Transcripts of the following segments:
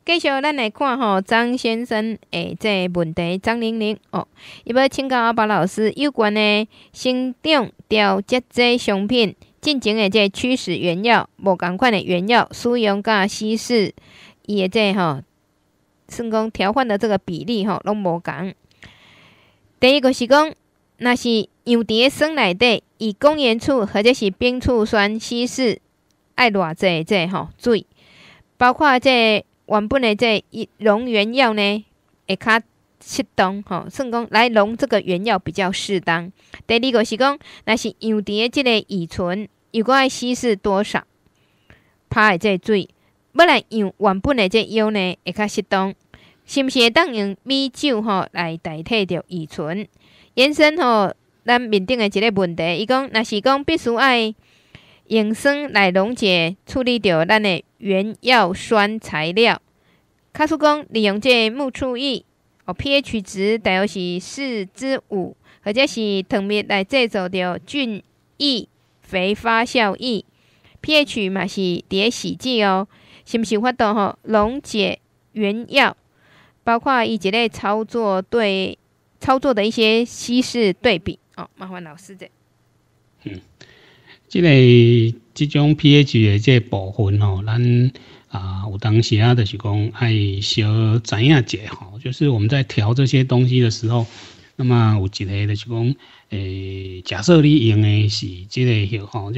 继续咱来看吼，张先生诶，这个问题，张玲玲哦，伊要请教阿巴老师有关的生长调节剂商品进前的这驱使原料，无共款的原料使用甲稀释，伊的这算讲调换的这个比例吼，拢无共。第一个是讲，若是样伫的酸内底，以公盐醋或者是冰醋酸稀释，爱偌济这水，包括这原本的这溶原料呢，会较适当算讲来溶这个原料比较适当。第二个是讲，若是样伫的这个乙醇，如果爱稀释多少，拍的这水，要来用原本的这药呢，会较适当。是毋是会当用米酒来代替着乙醇？延伸咱面顶的一个问题，伊讲若是讲必须爱用酸来溶解处理掉咱的原药酸材料，假使讲利用这木醋液pH 值大约是4/5，或者是糖蜜来制造掉菌液肥发酵液 ，pH 嘛是伫咧死剂哦，是毋是有法度溶解原药？包括以一个操作的一些稀释对比麻烦老师这。 这种 pH 的这部分咱有当时就是讲爱小知影者就是我们在调这些东西的时候，那么有一个就是讲假设你用的是这个药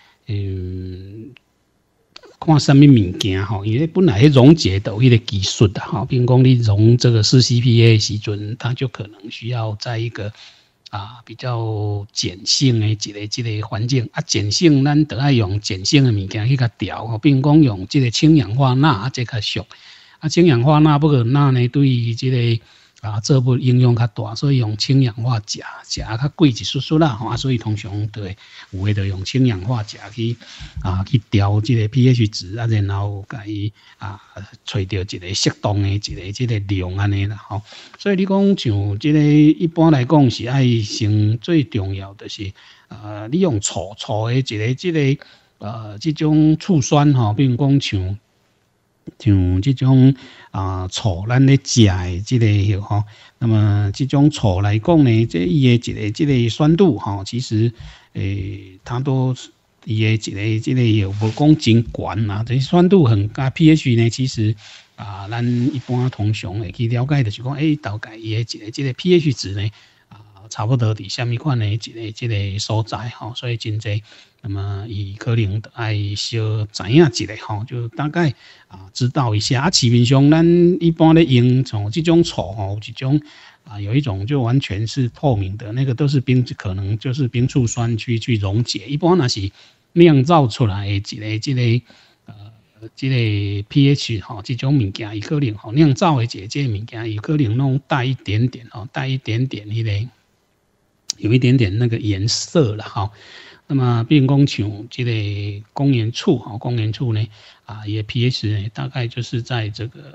看什么物件因为本来溶解的有迄个技术的比如讲你溶这个4CPA 的时阵，它就可能需要在一个比较碱性的一个环境碱性咱就要用碱性的物件去甲调比如讲用这个氢氧化钠这较俗氢氧化钠不过钠呢对于这个做不应用较大，所以用氢氧化钾较贵一chút chút啦所以通常对有的就用氢氧化钾去调这个 pH 值然后甲伊找到一个适当的一个量安尼啦所以你讲像这个一般来讲是爱先最重要的是你用醋的一个这种醋酸比如讲像这种醋咱咧食的这个那么这种醋来讲呢，这伊的这个酸度其实它都伊的这个也无讲真悬这酸度很高 pH 呢，其实咱一般通常会去了解就是讲大概伊的这个 pH 值呢差不多伫什么款的一个所在所以真济，那么伊可能就爱小知影一下就大概知道一下市面上咱一般咧用像这种醋有一种有一种就完全是透明的，那个都是可能就是冰醋酸去溶解。一般那是酿造出来的这个 pH 这种物件，伊可能酿造的这个物件，伊可能弄带一点点迄个。有一点点那个颜色了那么比如讲像这个公盐醋呢伊的 pH 呢大概就是在这个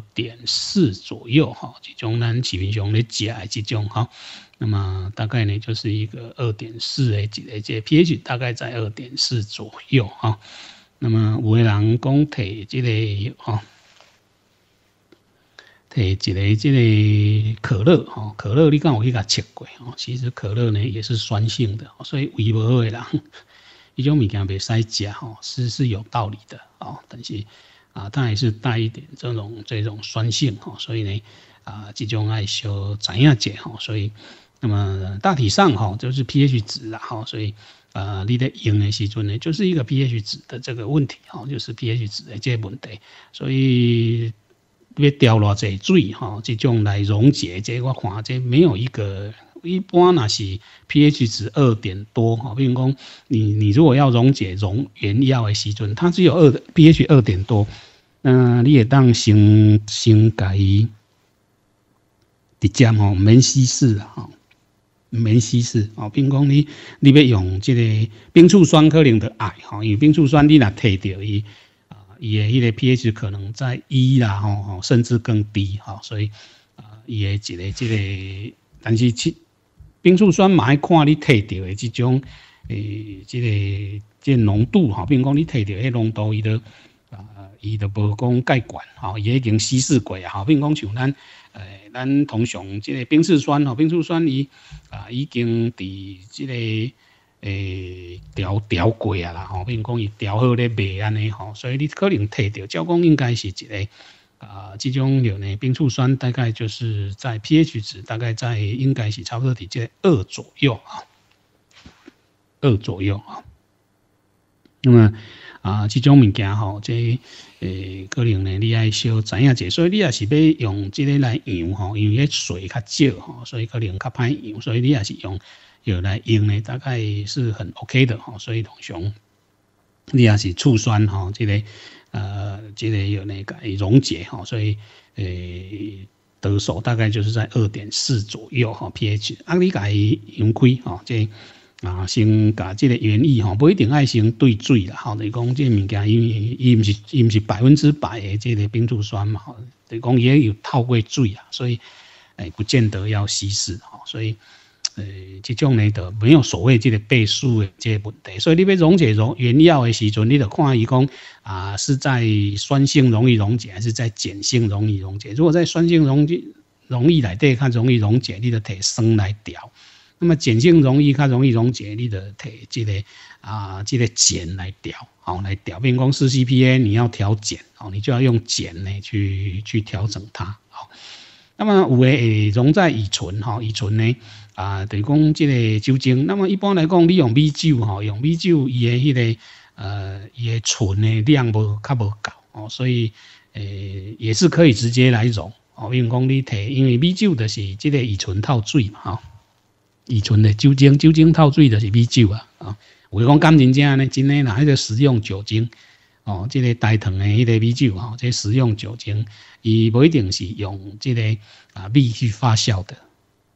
2.4 左右这种咱市面上咧食的这种那么大概呢就是一个 2.4 的这个 pH 大概在 2.4 左右那么有的人讲摕这个一个这个可乐可乐你敢有去甲测过其实可乐呢也是酸性的所以胃无好的人这种物件袂使食是有道理的但是它也是带一点这种酸性所以呢这种爱小知影者所以那么大体上就是 pH 值啦所以你在用的时阵呢就是一个 pH 值的这个问题就是 pH 值的这个问题，所以要调偌济水这种来溶解这我看这没有一个一般若是 pH 值2点多比如讲你如果要溶解原药的时阵，它只有pH 2点多，你会当先甲伊直接免稀释免稀释比如讲你要用这个冰醋酸可能就爱因为冰醋酸你若摕到伊的迄个 pH 可能在1啦甚至更低所以伊的这个但是冰醋酸嘛要看你摕到的这种这个浓度比如讲你摕到迄浓度伊就伊就无讲介悬吼，伊已经稀释过啊吼，比如讲像咱通常即个冰次酸吼，冰次酸伊已经伫即个调过啊啦吼，比如讲伊调好咧卖安尼吼，所以你可能摕到，照讲应该是一个这种药呢，冰醋酸大概就是在 pH 值大概在应该是差不多伫这2左右啊，2左右啊。那么这种物件吼，这可能呢你爱小知影者，所以你也是要用这个来养吼，因为水较少吼，所以可能较歹养，所以你也是用药来用呢，大概是很 OK 的吼，所以通常你也是醋酸吼，这个药呢给溶解吼，所以得手大概就是在 2.4 左右吼 pH， 你给它用开吼，这先甲这个原液吼，不一定爱先兑水啦吼，就是讲这物件伊毋是100%的这个冰醋酸嘛吼，就是讲伊有透过水啊，所以不见得要稀释吼，所以这种呢就没有所谓这个倍数的这个问题，所以你要溶解原料的时阵，你就看伊讲是在酸性容易溶解，还是在碱性容易溶解。如果在酸性容易内底较容易溶解，你就摕酸来调。那么碱性较容易溶解，你就摕这个碱来调，来调。比如讲4CPA， 你要调碱，你就要用碱呢去调整它，那么有的会溶在乙醇，乙醇呢就是讲这个酒精。那么一般来讲，你用米酒，用米酒伊的迄个伊的醇的量较无够，所以也是可以直接来溶。比如讲你摕，因为米酒就是这个乙醇透水嘛，乙醇的酒精透水就是米酒啊。有讲甘真正呢，真的啦，迄个食用酒精。这个大糖的迄个米酒这食用酒精，伊不一定是用这个米去发酵的，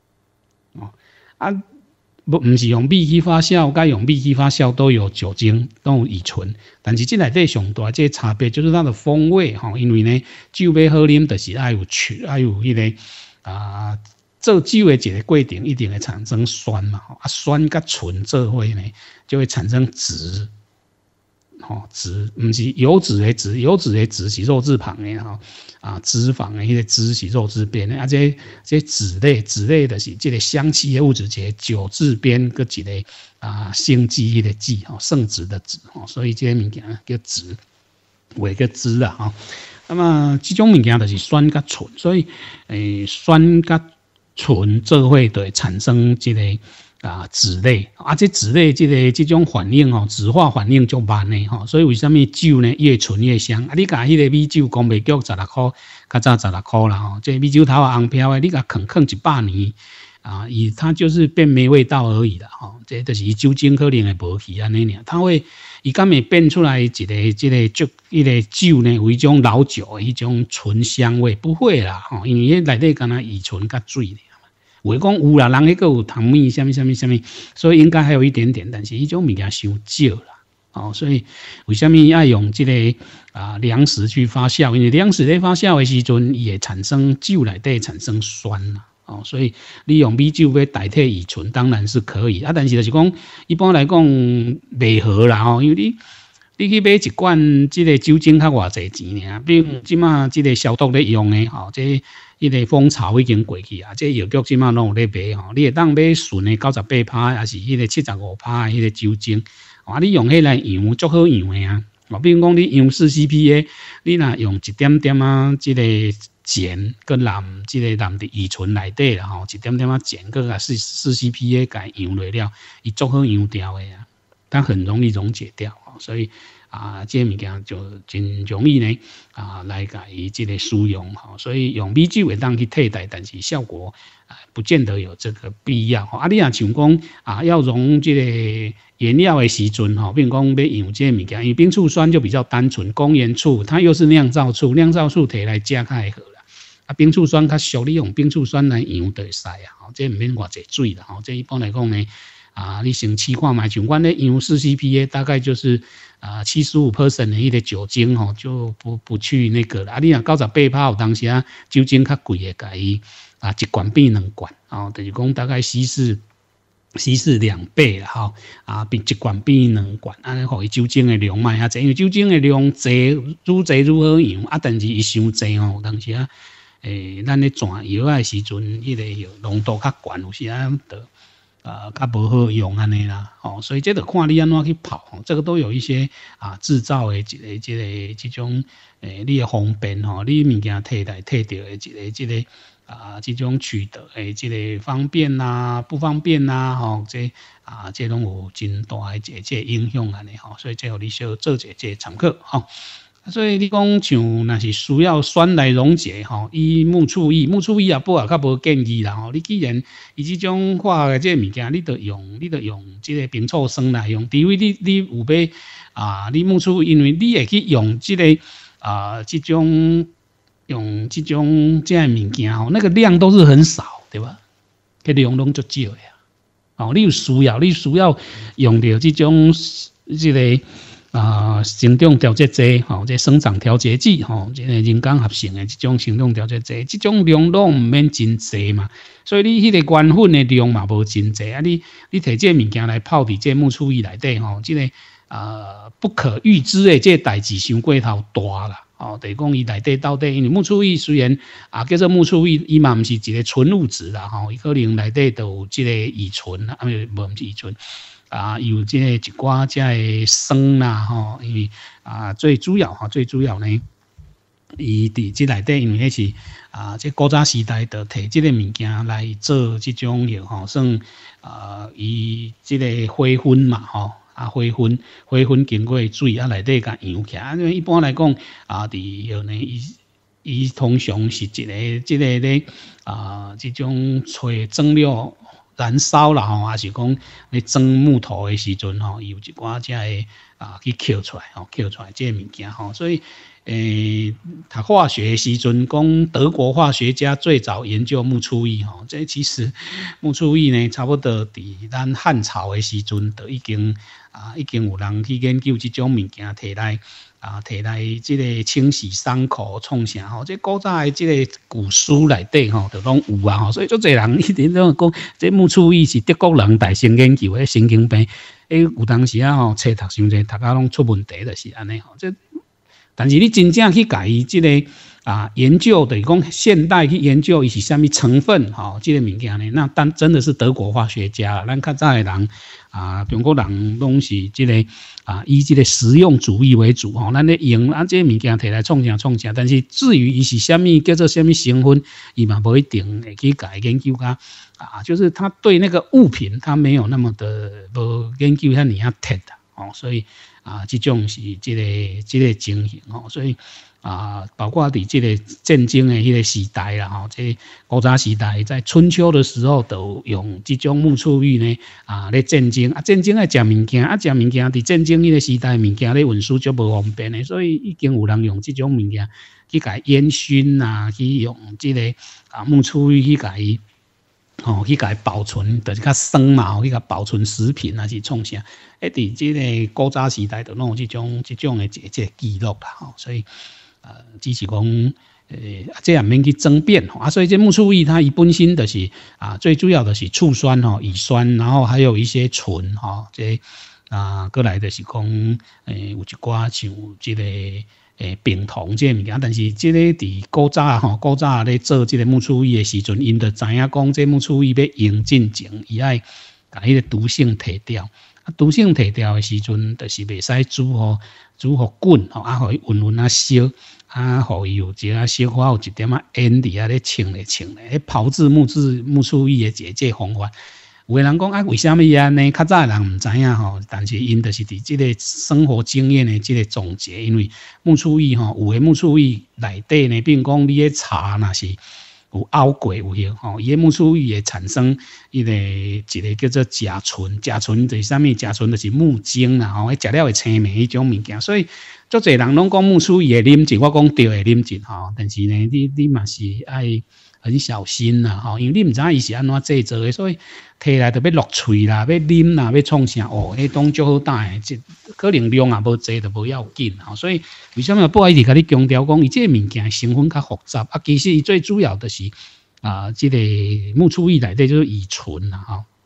不是用米去发酵，该用米去发酵都有酒精，都有乙醇，但是这内底上大这个差别就是它的风味因为呢，酒要好啉，就是要有迄个做酒的一个过程，一定会产生酸嘛，酸甲醇做伙呢，就会产生酯。酯不是油脂的酯，油脂的酯是肉字旁的脂肪的迄个酯是肉字边的这酯类就是这个香气的物质，一个酒字边跟一个生机迄个剂圣旨的旨所以这个物件叫酯，为个酯啦那么这种物件就是酸甲醇，所以酸甲醇做伙就会产生这个酯类这酯类这种反应酯化反应就慢的所以为什么酒呢越醇越香你把迄个米酒讲卖叫16块，较早16块啦这米酒头红飘的，你把啃100年它就是变没味道而已啦这就是酒精可能会无去安尼尔，它会伊敢会变出来一个酒呢有一种老酒的一种醇香味，不会啦因为内底敢若乙醇甲水我讲有啦，人迄个有糖蜜什么，所以应该还有一点点，但是迄种物件伤少啦。所以为什么要用这个粮食去发酵？因为粮食在发酵的时阵，也产生酒内底产生酸啦。所以你用米酒要代替乙醇，当然是可以但是就是讲一般来讲袂好啦因为你去买一罐这个酒精较偌济钱尔，比如即马这个消毒咧用的这迄个风潮已经过去这药局即马拢有咧卖你会当买纯的98%，还是迄个75%的迄个酒精你用迄来养足好养的比如讲你用4CPA， 你若用一点点这个碱跟含这个含伫乙醇内底啦一点点碱跟4CPA 甲养落了，伊足好养掉的它很容易溶解掉所以这物件就真容易呢来甲伊这个使用所以用米酒会当去替代，但是效果不见得有这个必要你若像讲要溶这个原料的时阵比如讲要用这个物件，因为冰醋酸就比较单纯，公盐醋它又是酿造醋摕来食较会好啦冰醋酸较俗，你用冰醋酸来养就会使这毋免偌济水啦这一般来讲呢你先试看卖，像阮咧养4CPA 大概就是75% 的迄个酒精就不去那个啦你若98%有当时酒精较贵的，甲伊一罐变2罐就是讲大概稀释稀释2倍啦吼，比1罐比2罐，安尼互伊酒精的量卖较济，因为酒精的量济愈济愈好用，但是伊伤济吼，有当时咱咧转药的时阵，迄个药浓度较悬，有时就较无好用安尼啦，所以这就看你安怎去泡，这个都有一些制造的这种你的方便你物件摕来摕到的这种取得的这个方便呐、不方便呐，这拢有真大的这影响安尼所以这互你小做一个参考所以你讲像若是需要酸来溶解以木醋液也不较无建议啦你既然伊这种化学这物件，你得用这个冰醋酸来用，除非你有要你木醋，因为你会去用这个这种用这种这样物件那个量都是很少，对吧？个量拢足少的你有需要用到这种这个生长调节剂这生长调节剂这个人工合成的这种生长调节剂，这种量都毋免真济嘛，所以你迄个原粉的量嘛无真济你摕这物件来泡伫这木醋液内底这个不可预知的这代志伤过头大啦就是讲伊内底到底，因为木醋液虽然叫做木醋液，伊嘛毋是一个纯物质啦伊可能内底都有这个乙醇无是乙醇有这个一寡这个酸啦因为最主要呢，伊伫这内底，因为迄是这古早时代就摕这个物件来做这种药算伊这个花粉嘛花粉经过水内底甲扬起来，因为一般来讲伫药呢伊通常是一个这个咧这种吹蒸料燃烧啦还是讲咧蒸木头的时阵伊有一寡这个去抾出来这个物件所以读化学的时阵讲德国化学家最早研究木醋液这其实木醋液呢差不多伫咱汉朝的时阵就已经有人去研究这种物件摕来这个清洗伤口创啥这古早的这个古书内底就拢有所以足侪人一直都讲这木醋液是德国人大先研究的神经病有当时册读伤济，读到拢出问题就是安尼这。但是你真正去甲伊这个研究，就是讲现代去研究伊是啥物成分这个物件呢？那但真的是德国化学家，咱较早的人中国人拢是这个以这个实用主义为主咱咧用这个物件摕来创啥，但是至于伊是啥物叫做啥物成分，伊嘛无一定会去甲伊研究就是他对那个物品他没有那么的无研究遐尔贴的所以。这种是这个情形所以包括伫这个战争的迄个时代啦这古早时代在春秋的时候都用这种木醋液呢咧战争战争爱食物件食物件伫战争迄个时代物件咧运输就无方便的，所以已经有人用这种物件去甲烟熏去用这个木醋液去甲伊去甲伊保存，就是较酸嘛，去甲保存食品还是创啥？伫这个古早时代就弄这种的这个记录啦所以只是讲这也免去争辩所以这木醋液它伊本身就是最主要的是醋酸乙酸，然后还有一些醇这过来就是讲有一寡像这个。冰糖这个物件，但是这个伫古早咧做这个木醋液的时阵，因就知影讲这木醋液要用进前，伊爱把迄个毒性摕掉。毒性摕掉的时阵，就是袂使煮互滚互伊温温烧，互伊有一个小可有一点烟伫咧冲咧，炮制木醋液的这方法。有个人讲为什么安尼？较早的人唔知影但是因就是伫这个生活经验的这个总结，因为木醋液有的木醋液内底呢，比如讲你的茶若是有熬过有迄伊的木醋液会产生一个叫做甲醇，甲醇就是啥物？甲醇就是木精啦食了会青霉迄种物件，所以足侪人拢讲木醋液会啉进，我讲对会啉进但是呢，你嘛是爱。很小心啦因为你唔知伊是安怎制作的，所以摕来就要落喙啦，要啉啦，要创啥迄当足好打的，这可能量也无济就无要紧所以为什么不爱一直甲你强调讲，伊这个物件成分较复杂其实伊最主要的是这个木醋液内底就是乙醇啦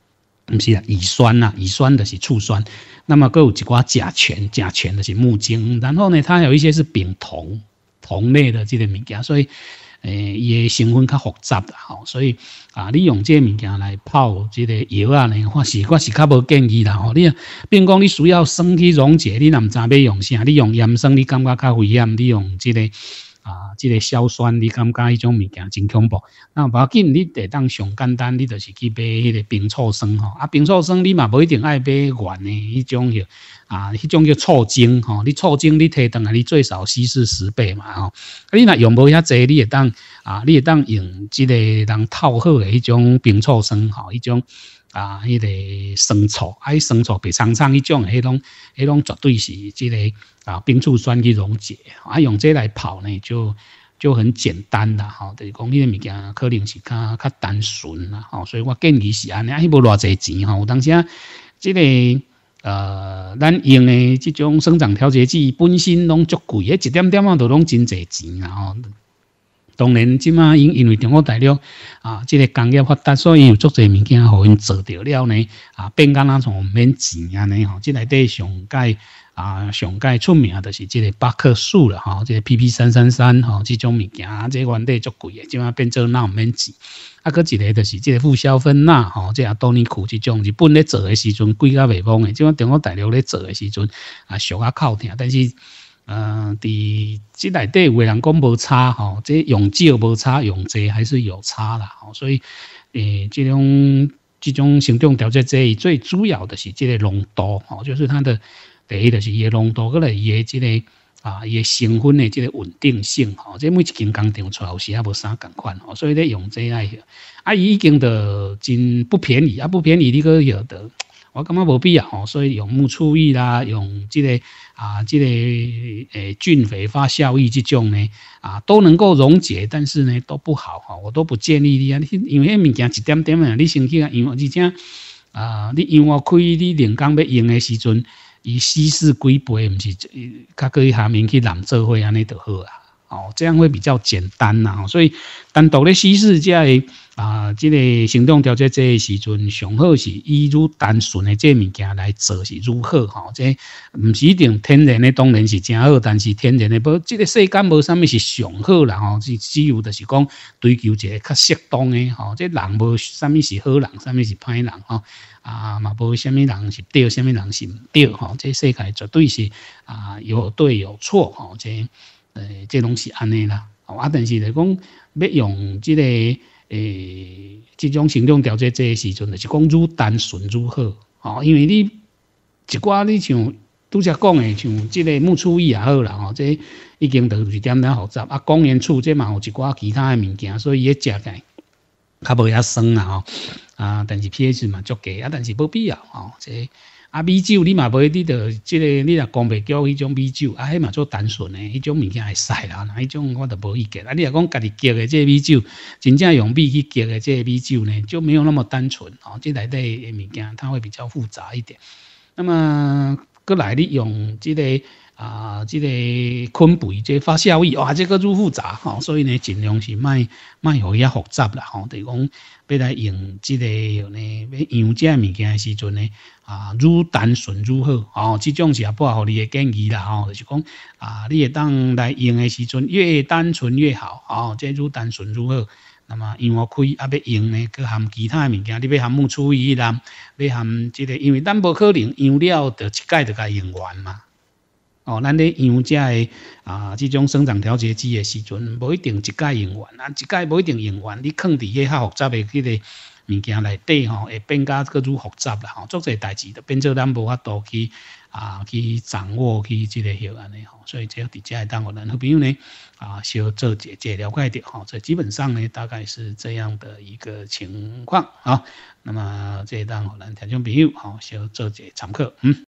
不是啊，乙酸呐，乙酸的是醋酸。那么各有一寡甲醛，甲醛的是木精。然后呢，它有一些是丙酮，酮类的这个物件，所以伊的成分较复杂啦，吼。所以你用这个物件来泡这个药啊呢，我是较无建议啦，吼。你比如讲你需要酸去溶解，你若毋知要用啥，你用盐酸，你感觉较危险，你用这个。这个硝酸，你感觉迄种物件真恐怖？那无要紧，你得当上简单，你就是去买迄个冰醋酸吼。冰醋酸你嘛无一定爱买原的迄种叫迄种叫醋精吼。你醋精你摕倒来，你最少稀释10倍嘛吼。你若用无遐济，你会当用即个人套好的迄种冰醋酸吼，迄种迄个酸醋，酸醋白苍苍迄种，迄种绝对是即个冰醋酸去溶解，用这来泡呢就很简单啦，吼，就是讲迄个物件可能是较单纯啦，吼，所以我建议是安尼，无偌济钱吼，有当时即个咱用的即种生长调节剂本身拢足贵，一点点都拢真济钱啦，吼。当然，即马因为中国大陆即个工业发达，所以有足侪物件互因做着了呢，变敢若从免钱安尼吼。即内底上界出名就是即个巴克素啦吼，即个 PP333吼，即种物件即原底足贵的，即马变做哪免钱。佫一个就是即个富硝芬钠吼，即多尼库即种日本咧做的时阵贵甲袂忘的，即马中国大陆咧做的时阵俗哭疼，但是。伫即内底有个人讲无差吼，这用少无差，用济还是有差啦吼。所以这种行动调节剂最主要的是这个浓度吼，就是它的第一就是伊的浓度，过来伊的这个伊的成分的这个稳定性吼。这每一间工厂出来有时也无啥共款吼，所以咧用这个伊已经的真不便宜不便宜你个有的。我感觉无必要吼，所以用木醋液啦，用这个菌肥发酵液这种呢都能够溶解，但是呢都不好哈，我都不建议你因为迄物件一点点你先去用，而且你用开你连工要用的时阵，伊稀释几倍，毋是较搁去下面去揽做伙安尼就好这样会比较简单啦，所以单独咧稀释这个这个行动调节剂的时阵，上好是以愈单纯的这物件来做是愈好这毋是一定天然的，当然是真好，但是天然的无这个世间无啥物是上好啦只有就是讲追求一个较适当的这人无啥物是好人，啥物是歹人嘛无啥物人是对，啥物人是毋对这世界绝对是有对有错这拢是安尼啦，但是来讲要用这个这种行动调节剂的时阵，就是讲愈单纯愈好，因为你一寡你像拄则讲的，像这个木醋液也好啦，这已经就是点复杂光元醋这嘛有一寡其他的物件，所以伊食起来较无遐酸啦但是 pH 嘛足低但是无必要这。米酒你嘛买你着即个你若讲袂叫迄种米酒迄嘛做单纯的迄种物件会使啦，迄种我就无意见你若讲家己激的这个米酒，真正用米去激的这个米酒呢，就没有那么单纯这内底的物件它会比较复杂一点。那么过来你用这个这个昆布这发酵液这个愈复杂所以呢尽量是莫互遐复杂啦就是讲要来用这个呢要用这物件的时阵呢愈单纯愈好这种是也不互你的建议啦就是讲你会当来用的时阵越单纯越好这愈单纯愈好。那么用开要用呢，佮含其他的物件，你要含木醋液啦，要含这个，因为咱无可能用了就一概就甲用完嘛。咱咧用这个这种生长调节剂的时阵，无一定一概用完一概无一定用完，你放伫迄较复杂的迄个物件内底会变甲佫愈复杂啦足侪代志就变做咱无法度去掌握去这个许安尼所以这伫遮会当互咱好朋友呢小做解了解着这基本上呢大概是这样的一个情况那么这当互咱听众朋友小做解参考